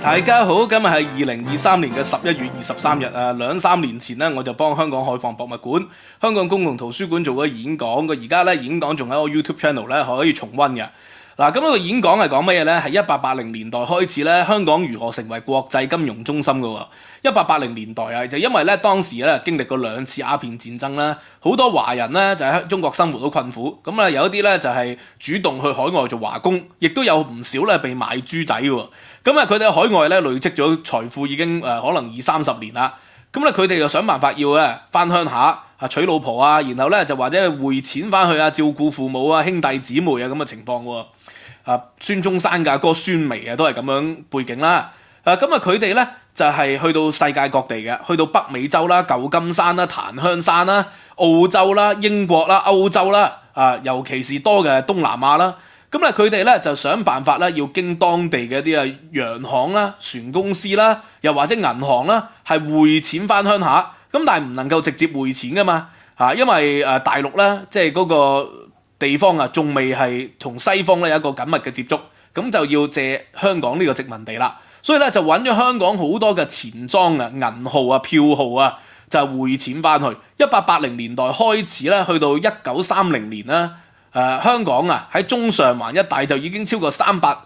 大家好，今日係2023年嘅11月23日啊，2-3年前呢，我就幫香港海防博物館、香港公共圖書館做咗演講，而家咧演講仲喺我 YouTube channel 咧可以重溫嘅。嗱，咁呢個演講係講乜嘢呢？係1880年代開始咧，香港如何成為國際金融中心嘅喎。1880年代啊，就因為咧當時咧經歷過2次鴉片戰爭啦，好多華人咧就喺中國生活好困苦，咁啊有一啲咧就係主動去海外做華工，亦都有唔少咧被賣豬仔喎。咁啊佢哋喺海外咧累積咗財富已經可能20-30年啦，咁咧佢哋就想辦法要咧翻鄉下啊娶老婆啊，然後咧就或者匯錢翻去啊照顧父母啊兄弟姊妹啊咁嘅情況喎。孫中山嘅哥孫眉啊都係咁樣背景啦。咁啊佢哋咧就係去到世界各地嘅，去到北美洲啦、舊金山啦、檀香山啦、澳洲啦、英國啦、歐洲啦，尤其是多嘅東南亞啦。咁咧佢哋咧就想辦法啦，要經當地嘅一啲洋行啦、船公司啦，又或者銀行啦，係匯錢翻鄉下。咁但係唔能夠直接匯錢噶嘛，因為大陸咧即係嗰個地方啊，仲未係同西方咧有一個緊密嘅接觸，咁就要借香港呢個殖民地啦。所以咧就揾咗香港好多嘅錢莊啊、銀號啊、票號啊，就匯錢翻去。1880年代開始咧，去到1930年啦，香港啊喺中上環一帶就已經超過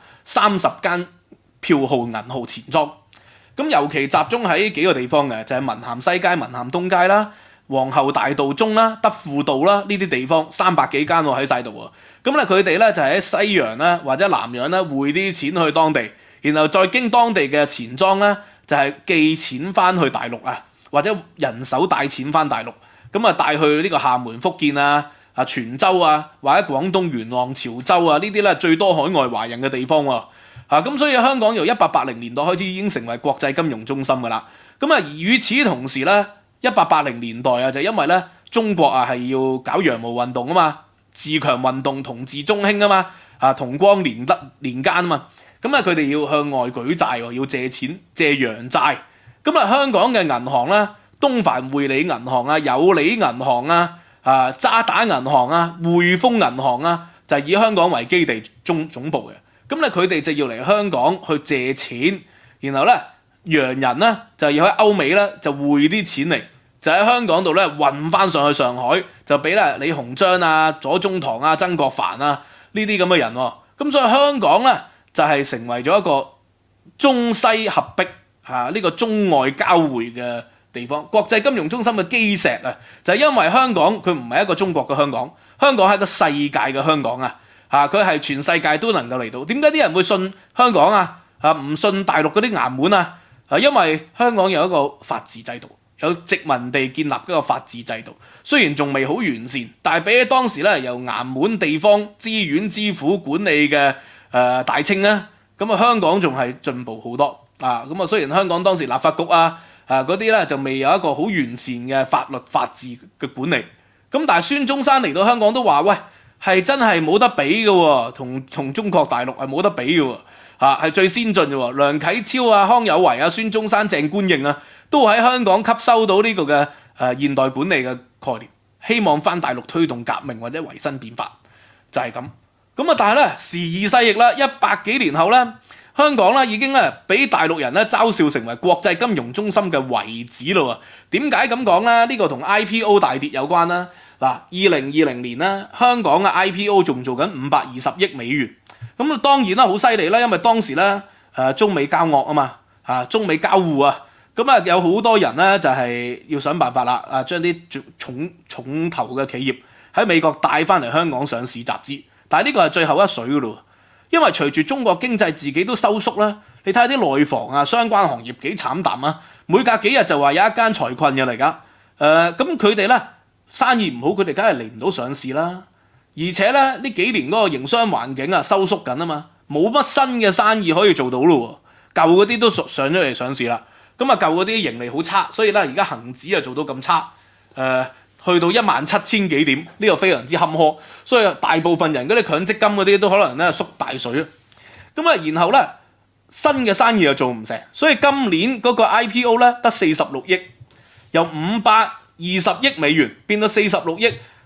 330間票號銀號錢莊。咁尤其集中喺幾個地方嘅，就係文咸西街、文咸東街啦、皇后大道中啦、德輔道啦呢啲地方300幾間喎喺晒度喎。咁咧佢哋咧就喺西洋啦或者南洋咧匯啲錢去當地。然後再經當地嘅錢莊咧，就係寄錢翻去大陸啊，或者人手帶錢翻大陸，咁啊帶去呢個廈門、福建啊、泉州啊，或者廣東元朗、潮州啊呢啲咧最多海外華人嘅地方喎。咁所以香港由1880年代開始已經成為國際金融中心噶啦。咁啊，與此同時咧，1880年代啊，就因為咧中國啊係要搞洋務運動啊嘛，自強運動同治中興啊嘛，同光年間啊嘛。咁啊，佢哋要向外舉債喎，要借錢借洋債。咁啊，香港嘅銀行啦，東繁匯理銀行啊、有利銀行啊、渣打銀行啊、匯豐銀行啊，就係以香港為基地總部嘅。咁咧，佢哋就要嚟香港去借錢，然後咧洋人咧就要喺歐美咧就匯啲錢嚟，就喺香港度咧運翻上去上海，就俾咧李鴻章啊、左宗棠啊、曾國藩啊呢啲咁嘅人喎。咁所以香港咧就係成為咗一個中西合璧呢個中外交匯嘅地方，國際金融中心嘅基石啊，就係因為香港佢唔係一個中國嘅香港，香港係一個世界嘅香港啊，佢係全世界都能夠嚟到。點解啲人會信香港啊？唔信大陸嗰啲衙門啊？因為香港有一個法治制度，有殖民地建立一個法治制度，雖然仲未好完善，但係比起當時咧由衙門地方知縣知府管理嘅大清咧，咁啊香港仲係進步好多咁啊！雖然香港當時立法局嗰啲咧就未有一個好完善嘅法律法治嘅管理，咁但係孫中山嚟到香港都話：喂，係真係冇得比嘅喎，同中國大陸係冇得比嘅喎，係最先進嘅喎。梁啟超啊、康有為啊、孫中山、鄭觀應啊，都喺香港吸收到呢個嘅現代管理嘅概念，希望翻大陸推動革命或者維新變法，就係咁。咁啊，但係咧時移世易啦，100幾年後咧，香港咧已經咧俾大陸人咧嘲笑成為國際金融中心嘅遺址咯喎。點解咁講咧？呢個同 IPO 大跌有關啦。嗱，2020年咧，香港嘅 IPO 仲做緊520億美元。咁啊，當然啦，好犀利啦，因為當時咧中美交惡啊嘛，中美交互啊，咁啊有好多人咧就係要想辦法啦，將啲重頭嘅企業喺美國帶翻嚟香港上市集資。但係呢個係最後一水噶咯，因為隨住中國經濟自己都收縮啦，你睇下啲內房啊相關行業幾慘淡啊，每隔幾日就話有一間財困嘅嚟㗎，咁佢哋咧生意唔好，佢哋梗係嚟唔到上市啦，而且咧呢幾年嗰個營商環境啊收縮緊啊嘛，冇乜新嘅生意可以做到咯喎，舊嗰啲都上咗嚟上市啦，咁啊舊嗰啲盈利好差，所以咧而家恆指啊做到咁差，去到17000幾點，呢個非常之坎坷，所以大部分人嗰啲強積金嗰啲都可能咧縮大水啊。咁啊，然後咧新嘅生意又做唔成，所以今年嗰個 IPO 咧得46億，由520億美元變到46億，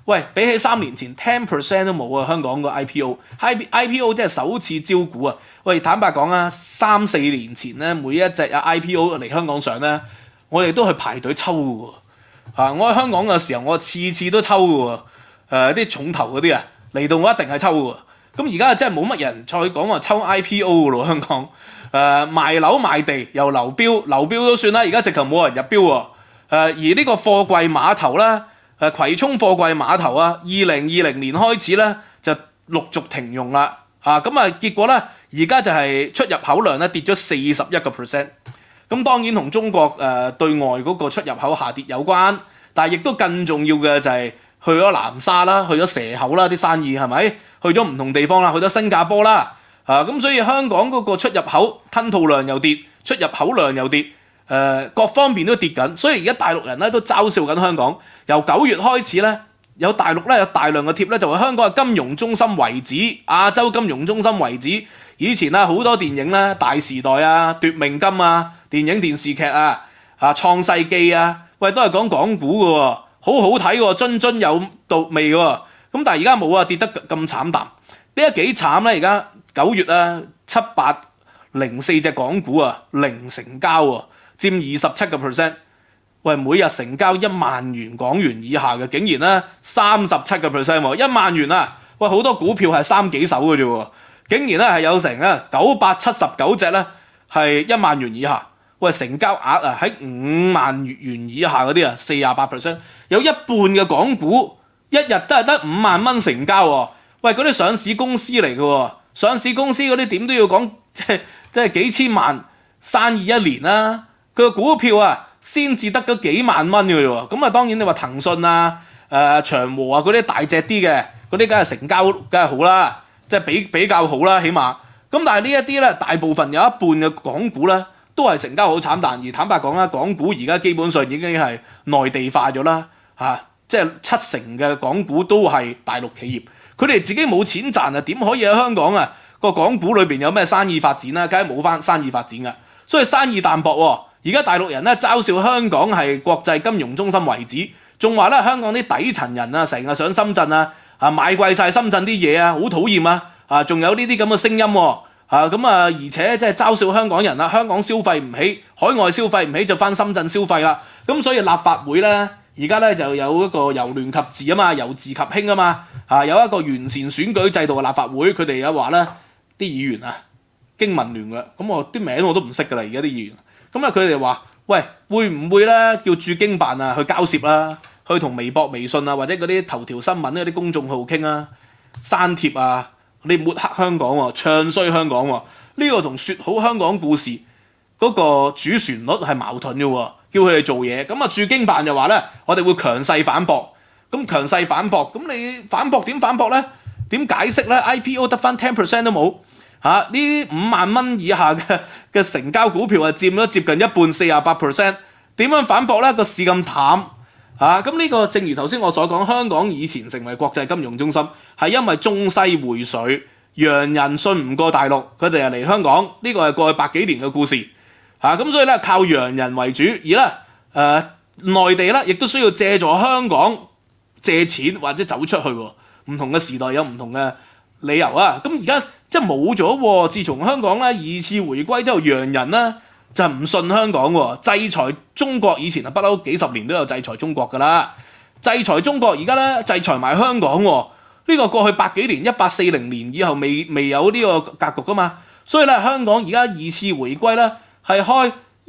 喂，比起3年前 10% 都冇啊！香港個 IPO 即係首次招股啊！喂，坦白講啊，3-4年前咧，每一隻IPO 嚟香港上咧，我哋都去排隊抽嘅喎。我喺香港嘅時候，我次次都抽嘅喎。啲重頭嗰啲啊，嚟到我一定係抽嘅喎。咁而家真係冇乜人再講話抽 IPO 嘅咯，香港。賣樓賣地又流標都算啦，而家直頭冇人入標喎。而呢個貨櫃碼頭啦，葵涌貨櫃碼頭啊，2020年開始咧就陸續停用啦。結果咧而家就係出入口量咧跌咗41%。咁當然同中國對外嗰個出入口下跌有關，但係亦都更重要嘅就係去咗南沙啦，去咗蛇口啦，啲生意係咪？去咗唔同地方啦，去咗新加坡啦。咁所以香港嗰個出入口吞吐量又跌，出入口量又跌，各方面都跌緊，所以而家大陸人咧都嘲笑緊香港。由9月開始咧，有大陸咧有大量嘅貼咧，就話香港係金融中心遺址，亞洲金融中心遺址。以前好多電影咧，《大時代》啊，《奪命金》啊，電影電視劇啊，《創世紀》啊，喂都係講港股嘅喎，好好睇喎，津津有味嘅喎。咁但係而家冇啊，跌得咁慘淡，跌得幾慘咧？而家9月啊，7804隻港股啊，零成交喎，佔27%。喂，每日成交1萬元港元以下嘅，竟然咧37%喎，1萬元啊！喂，好多股票係3幾手嘅啫喎，竟然咧係有成979隻咧係1萬元以下。喂，成交額啊喺5萬元以下嗰啲啊48%，有一半嘅港股一日都係得5萬蚊成交喎。喂，嗰啲上市公司嚟嘅喎，上市公司嗰啲點都要講即係幾千萬生意一年啦，佢個股票啊先至得嗰幾萬蚊嘅啫喎。咁當然你話騰訊啊、長和啊嗰啲大隻啲嘅嗰啲，梗係成交梗係好啦，即係比較好啦，起碼。咁但係呢一啲咧，大部分有一半嘅港股咧都係成交好慘淡。而坦白講啦，港股而家基本上已經係內地化咗啦，即係70%嘅港股都係大陸企業。佢哋自己冇錢賺啊，點可以喺香港啊個港股裏邊有咩生意發展啊？梗係冇翻生意發展噶，所以生意淡薄喎。而家大陸人咧嘲笑香港係國際金融中心遺址，仲話咧香港啲底層人啊成日上深圳啊買貴晒深圳啲嘢啊，好討厭啊！仲有呢啲咁嘅聲音喎而且即係嘲笑香港人啦，香港消費唔起，海外消費唔起就翻深圳消費啦。咁所以立法會咧而家咧就有一個由亂及治啊嘛，由治及興啊嘛。有一個完善選舉制度嘅立法會，佢哋有話咧啲議員啊經民聯嘅，咁我啲名我都唔識㗎啦，而家啲議員。咁佢哋話：喂，會唔會咧叫駐京辦啊去交涉啦，去同微博、微信啊或者嗰啲頭條新聞嗰啲公眾號傾啊，刪帖啊，你抹黑香港喎，唱衰香港喎，呢個同説好香港故事嗰個主旋律係矛盾嘅喎，叫佢哋做嘢。咁駐京辦就話咧，我哋會強勢反駁。咁強勢反駁，咁你反駁點反駁咧？點解釋咧 ？IPO 得翻10% 都冇呢5萬蚊以下嘅成交股票係佔咗接近一半48%，點樣反駁咧？個市咁淡咁呢個正如頭先我所講，香港以前成為國際金融中心係因為中西匯水，洋人信唔過大陸，佢哋嚟香港，呢個係過去100幾年嘅故事咁所以咧靠洋人為主，而咧內地咧亦都需要借助香港借錢或者走出去喎，唔同嘅時代有唔同嘅理由啊。咁而家即係冇咗喎。自從香港咧2次回歸之後，洋人咧就唔信香港喎，制裁中國。以前不嬲幾十年都有制裁中國㗎啦，制裁中國而家咧制裁埋香港喎。呢個過去100幾年1840年以後未有呢個格局㗎嘛。所以咧香港而家2次回歸咧係開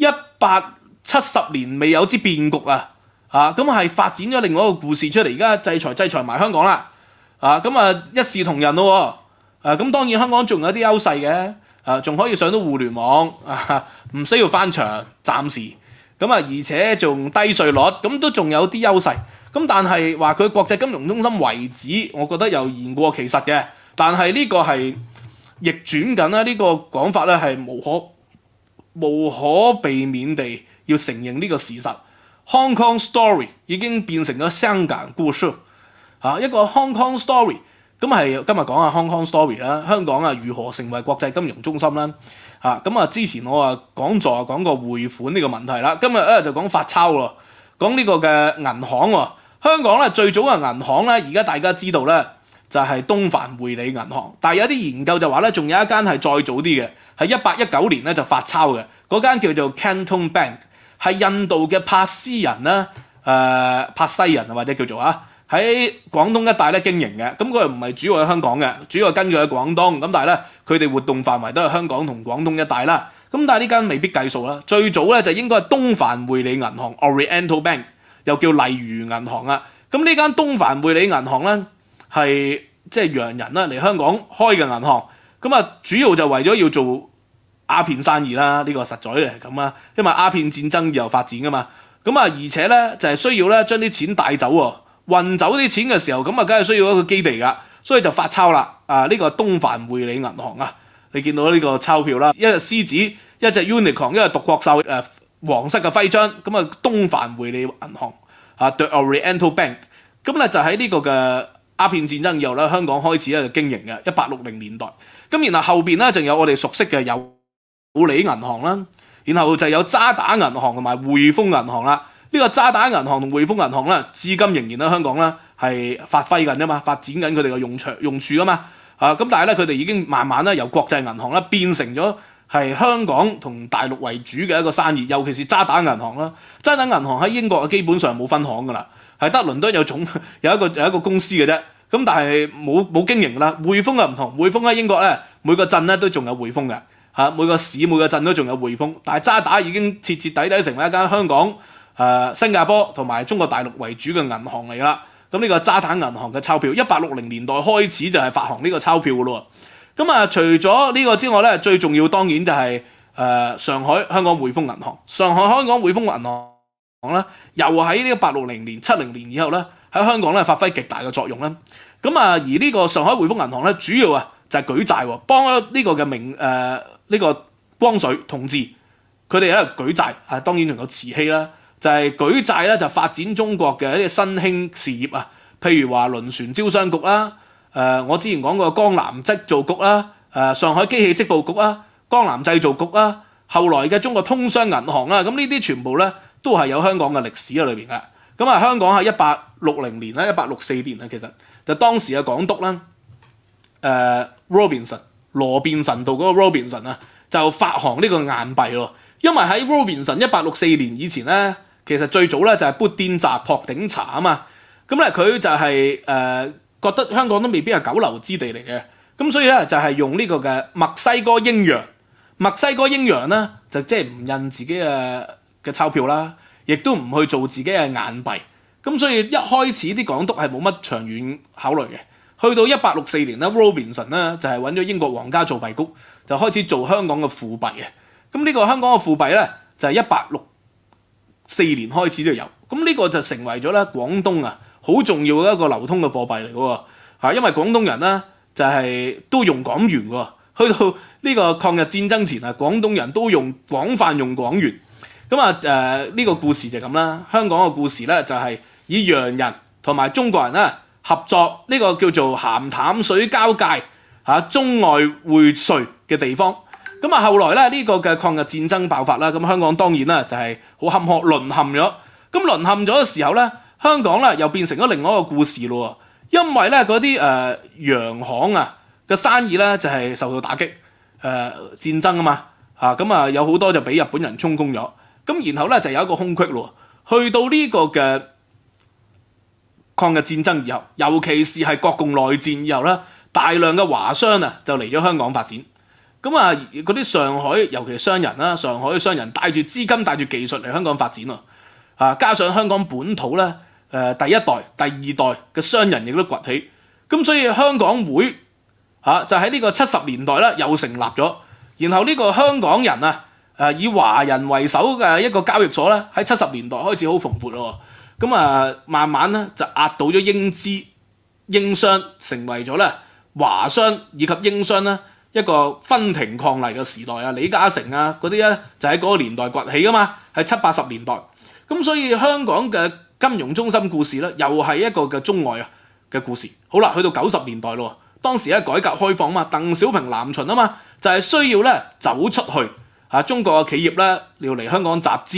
170年未有之變局啊！咁係發展咗另外一個故事出嚟，而家制裁埋香港啦，一視同仁咯喎，咁當然香港仲有啲優勢嘅，仲可以上到互聯網，唔需要翻牆，暫時，而且仲低稅率，咁都仲有啲優勢，咁但係話佢國際金融中心遺址，我覺得又言過其實嘅，但係呢個係逆轉緊啦，呢個講法咧係無可避免地要承認呢個事實。Hong Kong Story 已經變成咗香港故事一個 Hong Kong Story。咁係今日講下 Hong Kong Story 啦，香港如何成為國際金融中心啦。之前我講座講過匯款呢個問題啦，今日就講發鈔喎，講呢個嘅銀行喎。 香港咧最早嘅銀行咧，而家大家知道咧就係東藩匯理銀行，但係有啲研究就話咧，仲有一間係再早啲嘅，係1819年咧就發鈔嘅，嗰間叫做 Canton Bank， 係印度嘅柏斯人啦，柏西人或者叫做喺廣東一帶咧經營嘅，咁佢唔係主要喺香港嘅，主要係跟住喺廣東，咁但係咧佢哋活動範圍都係香港同廣東一帶啦。咁但係呢間未必計數啦，最早咧就應該係東藩匯理銀行 Oriental Bank， 又叫麗如銀行啊。咁呢間東藩匯理銀行咧係即係洋人啦嚟香港開嘅銀行，咁主要就為咗要做鴉片生意啦，呢個實在係咁啊，因為鴉片戰爭以後發展噶嘛，而且咧就係需要咧將啲錢帶走喎。運走啲錢嘅時候，咁梗係需要一個基地噶，所以就發鈔啦。呢個東藩匯理銀行啊，你見到呢個鈔票啦，一隻獅子，一隻 unicorn， 一隻獨角獸，黃色嘅徽章，東藩匯理銀行The Oriental Bank， 咁咧就喺呢個嘅鴉片戰爭以後咧，香港開始咧就經營嘅1860年代，咁然後後邊咧就有我哋熟悉嘅有利銀行啦，然後就有渣打銀行同埋匯豐銀行啦。呢個渣打銀行同匯豐銀行咧，至今仍然喺香港咧係發揮緊啊嘛，發展緊佢哋嘅用處啊嘛，咁但係咧佢哋已經慢慢咧由國際銀行咧變成咗係香港同大陸為主嘅一個生意，尤其是渣打銀行啦。渣打銀行喺英國基本上冇分行噶啦，係得倫敦有一個公司嘅啫，咁但係冇經營啦。匯豐又唔同，匯豐喺英國咧每個鎮咧都仲有匯豐嘅，每個市每個鎮都仲有匯豐，但係渣打已經徹徹底底成為一間香港、新加坡同埋中國大陸為主嘅銀行嚟啦。咁呢個渣打銀行嘅鈔票，1860年代開始就係發行呢個鈔票嘅咯。咁除咗呢個之外咧，最重要當然就係上海香港匯豐銀行。上海香港匯豐銀行咧，又喺呢個860年、70年以後咧，喺香港咧發揮極大嘅作用啦。而呢個上海匯豐銀行咧，主要就係舉債，幫呢個嘅呢個光緒同志佢哋喺度舉債，當然仲有慈禧啦。就係舉債咧，就發展中國嘅一啲新興事業啊，譬如話輪船招商局啦，我之前講過江南織造局啦，上海機器織布局啦，江南製造局啦，後來嘅中國通商銀行啦，咁呢啲全部咧都係有香港嘅歷史喺裏邊嘅。香港喺1860年啦，1864年啦，其實就當時嘅港督啦，羅便臣道嗰個 Robinson 啊，就發行呢個硬幣咯。因為喺 Robinson 1864年以前咧，其實最早咧就係砵甸乍朴頂茶啊嘛，咁咧佢就係覺得香港都未必係九流之地嚟嘅，咁所以咧就係用呢個嘅墨西哥英洋咧就即係唔印自己嘅鈔票啦，亦都唔去做自己嘅硬幣，咁所以一開始啲港督係冇乜長遠考慮嘅。去到1864年咧 ，Robinson 咧就係揾咗英國皇家造幣局，就開始做香港嘅貨幣嘅。咁呢個香港嘅貨幣咧就係1864年開始就有，咁呢個就成為咗咧廣東好重要嘅一個流通嘅貨幣嚟嘅喎，因為廣東人咧就係都用港元喎，去到呢個抗日戰爭前廣東人都廣泛用港元，呢個故事就咁啦。香港嘅故事咧就係以洋人同埋中國人合作，呢個叫做鹹淡水交界中外匯稅嘅地方。後來咧呢個嘅抗日戰爭爆發啦，咁香港當然啦就係好坎坷淪陷咗。咁淪陷咗嘅時候咧，香港咧又變成咗另外一個故事咯。因為咧嗰啲洋行嘅生意咧就係受到打擊，戰爭啊嘛，有好多就俾日本人充公咗。咁然後咧就有一個空隙咯，去到呢個嘅抗日戰爭以後，尤其是係國共內戰以後咧，大量嘅華商就嚟咗香港發展。嗰啲上海尤其係商人啦，上海嘅商人帶住資金帶住技術嚟香港發展加上香港本土咧第一代第二代嘅商人亦都崛起，咁所以香港會就喺呢個70年代咧又成立咗，然後呢個香港人以華人為首嘅一個交易所咧喺70年代開始好蓬勃咯，慢慢咧就壓倒咗英資英商，成為咗咧華商以及英商咧一個分庭抗禮嘅時代李嘉誠嗰啲咧就喺嗰個年代崛起噶嘛，係70、80年代。咁所以香港嘅金融中心故事咧，又係一個嘅中外嘅故事。好啦，去到90年代咯，當時咧改革開放嘛，鄧小平南巡嘛，就係需要咧走出去中國嘅企業咧要嚟香港集資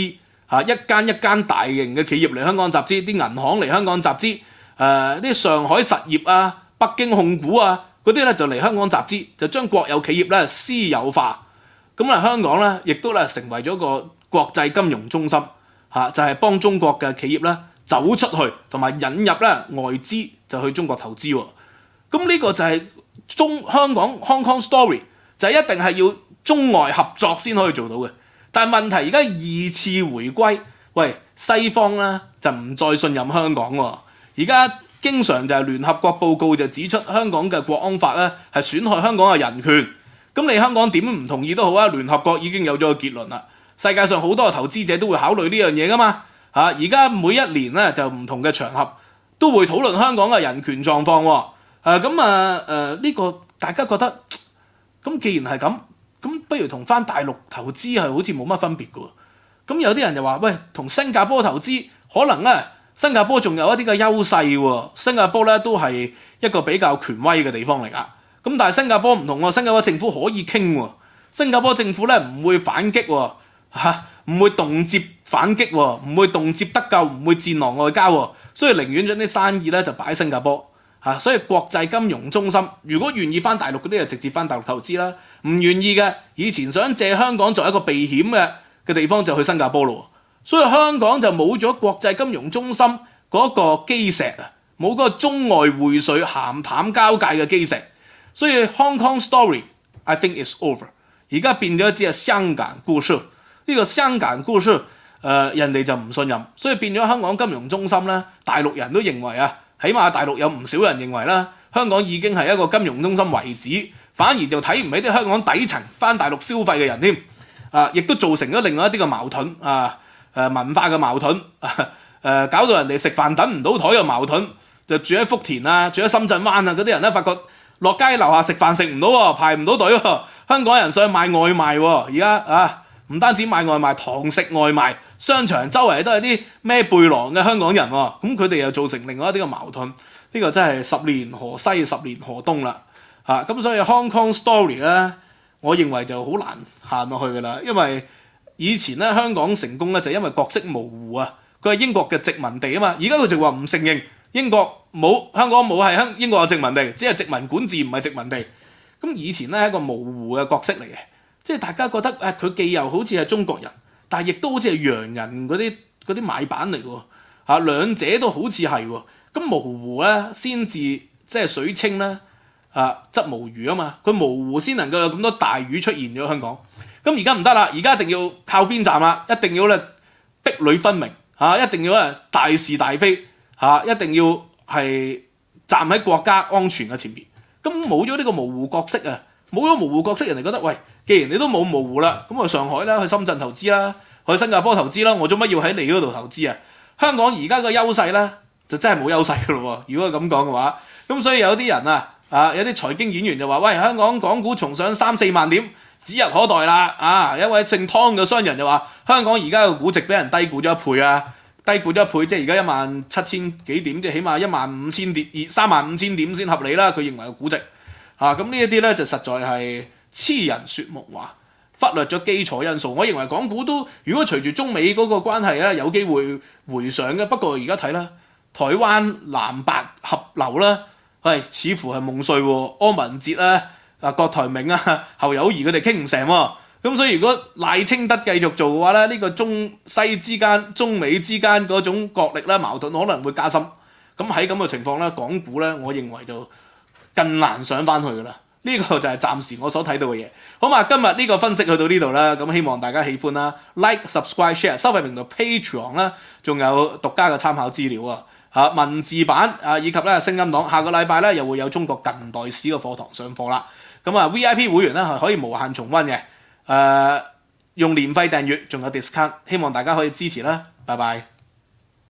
一間一間大型嘅企業嚟香港集資，啲銀行嚟香港集資，啲上海實業啊、北京控股啊嗰啲咧就嚟香港集資，就將國有企業咧私有化。咁啊，香港咧亦都咧成為咗個國際金融中心，就係幫中國嘅企業咧走出去，同埋引入咧外資就去中國投資喎。咁呢個就係香港 Hong Kong Story， 就係一定係要中外合作先可以做到嘅。但係問題而家二次回歸，喂，西方咧就唔再信任香港喎。而家經常就係聯合國報告就指出香港嘅國安法咧係損害香港嘅人權。咁你香港點唔同意都好啊，聯合國已經有咗個結論啦。世界上好多投資者都會考慮呢樣嘢噶嘛。而家每一年咧就唔同嘅場合都會討論香港嘅人權狀況喎。呢個大家覺得咁既然係咁，咁不如同翻大陸投資係好似冇乜分別嘅喎。咁有啲人就話喂，同新加坡投資可能咧，新加坡仲有一啲嘅優勢喎。新加坡咧都係一個比較權威嘅地方嚟㗎。咁但係新加坡唔同喎，新加坡政府可以傾喎，新加坡政府咧唔會反擊喎，唔會動輒反擊喎，唔會動輒得咎，唔會戰狼外交喎，所以寧願將啲生意咧就擺喺新加坡所以國際金融中心，如果願意翻大陸嗰啲就直接翻大陸投資啦，唔願意嘅以前想借香港作為一個避險嘅地方就去新加坡咯，所以香港就冇咗國際金融中心嗰個基石冇嗰個中外匯水鹹淡交界嘅基石。所以 Hong Kong Story I think is over， 而家變咗只係香港故事。呢個香港故事人哋就唔信任，所以變咗香港金融中心咧，大陸人都認為起碼大陸有唔少人認為啦，香港已經係一個金融中心為止，反而就睇唔起啲香港底層翻大陸消費嘅人添。亦都造成咗另外一啲嘅矛盾文化嘅矛盾搞到人哋食飯等唔到台嘅矛盾，就住喺福田住喺深圳灣嗰啲人咧，發覺落街樓下食飯食唔到喎，排唔到隊喎。香港人上去買外賣喎，而家唔單止買外賣，堂食外賣，商場周圍都係啲孭背囊嘅香港人喎。咁佢哋又造成另外一啲嘅矛盾。呢個真係十年河西十年河東啦。咁所以 Hong Kong Story 咧，我認為就好難行落去噶啦。因為以前咧香港成功咧就因為角色模糊佢係英國嘅殖民地啊嘛。而家佢就話唔承認。英國冇香港冇係英國嘅殖民地，只係殖民管治唔係殖民地。咁以前咧係一個模糊嘅角色嚟嘅，即係大家覺得佢既又好似係中國人，但係亦都好似係洋人嗰啲買辦嚟喎。兩者都好似係喎。咁模糊咧先至即係水清咧則無魚啊嘛。佢模糊先能夠有咁多大魚出現咗香港。咁而家唔得啦，而家一定要靠邊站啦，一定要咧壁壘分明一定要咧大是大非。一定要係站喺國家安全嘅前面。咁冇咗呢個模糊角色冇咗模糊角色，人哋覺得喂，既然你都冇模糊啦，咁去上海啦，去深圳投資啦，去新加坡投資啦，我做乜要喺你嗰度投資香港而家個優勢咧，就真係冇優勢噶咯喎。如果咁講嘅話，咁所以有啲人有啲財經演員就話：喂，香港港股重上3-4萬點，指日可待啦。一位姓湯嘅商人就話：香港而家嘅估值俾人低估咗1倍低估咗1倍，即係而家17000幾點，即係起碼15000點、35000點先合理啦。佢認為嘅估值咁呢一啲咧就實在係痴人說夢話，忽略咗基礎因素。我認為港股都如果隨住中美嗰個關係咧有機會回上嘅，不過而家睇啦，台灣藍白合流啦，似乎係夢碎喎。柯文哲郭台銘侯友宜佢哋傾唔成喎。咁所以如果賴清德繼續做嘅話咧，呢個中西之間、中美之間嗰種角力咧矛盾可能會加深。咁喺咁嘅情況咧，港股咧，我認為就更難上翻去噶啦。呢個就係暫時我所睇到嘅嘢。好嘛，今日呢個分析去到呢度啦，咁希望大家喜歡啦 ，like、subscribe、share 收費頻道 Patreon 啦，仲有獨家嘅參考資料文字版以及咧聲音檔。下個禮拜咧又會有中國近代史嘅課堂上課啦。咁VIP 會員咧係可以無限重溫嘅。用年費訂閱仲有 discount，希望大家可以支持啦，拜拜。